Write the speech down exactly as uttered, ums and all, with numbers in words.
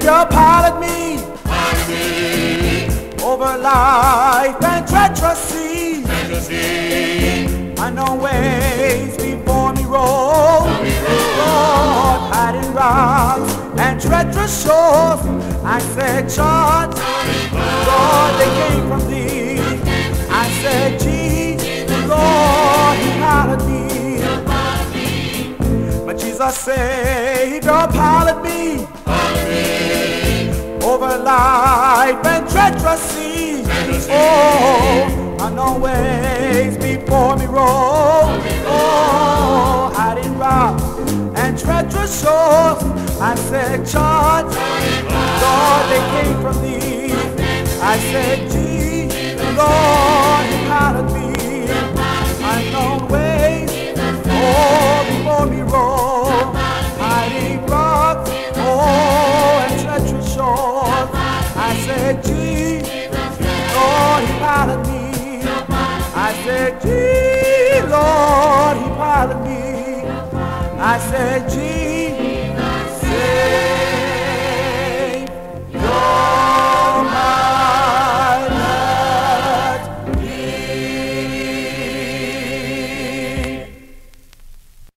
Savior pilot me, pilot me over life and treacherous seas. treacherous sea. Unknown ways before me roll, me roll. Lord, hiding rocks and treacherous shores. I said, John, Lord, they came from thee. I said, Jesus, Lord, he piloted me. But Jesus Savior pilot me, Pilot me over life and treacherous seas. treacherous sea. Oh, unknown ways before me roll. Oh, hiding rocks and treacherous shores. I said, Charge, Lord, they came from thee. I said, Jesus, Lord, he piloted me. Unknown ways, oh, before me roll. Hiding rocks, oh, and treacherous shores. I said, Jesus, Lord, he piloted me. I said, Jesus, Lord, he piloted me. I said, Jesus,